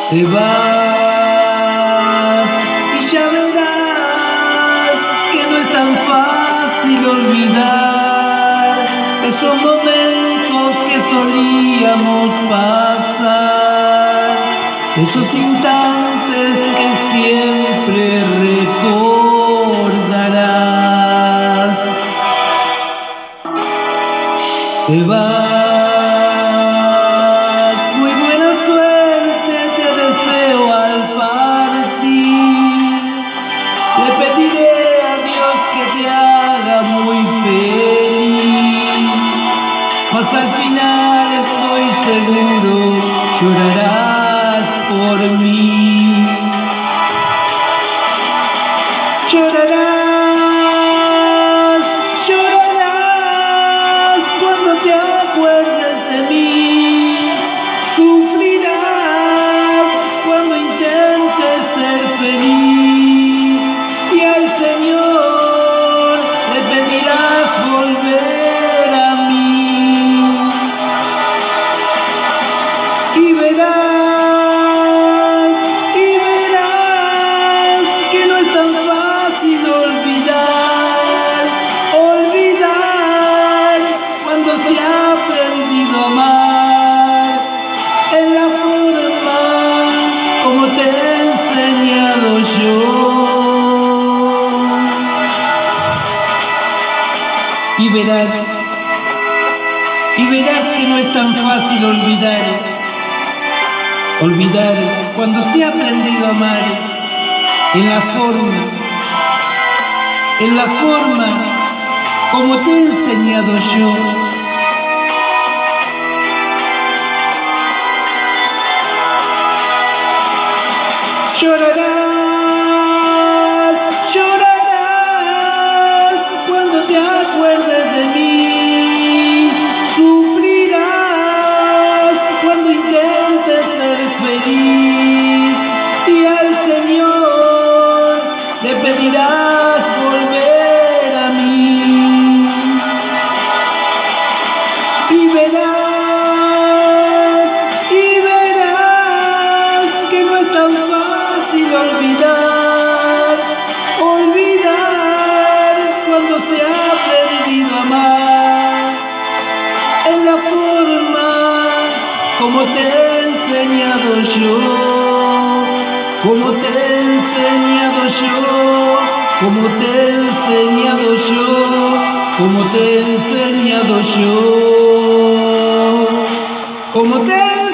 Te vas y ya verás que no es tan fácil olvidar esos momentos que solíamos pasar, esos instantes que siempre recordarás. Te vas, muy buena suerte te deseo al partir. Le pediré a Dios que te haga muy feliz, mas al final estoy seguro llorarás por mí. Llorarás, llorarás cuando te acuerdes de mí. Sufrirás cuando intentes ser feliz. Y al Señor le pedirás volver a mí. Y verás que no es tan fácil olvidar cuando se ha aprendido a amar en la forma como te he enseñado yo. Y verás que no es tan fácil olvidar cuando se ha aprendido a amar en la forma como te he enseñado yo. Llorarás, llorarás cuando te acuerdes de mí. Sufrirás cuando intentes ser feliz. Y al Señor le pedirás volver a mí. Y verás que no es tan fácil olvidar cuando se ha aprendido a amar en la forma como te he enseñado yo, como te he enseñado yo, como te he enseñado yo, como te he enseñado yo, como te he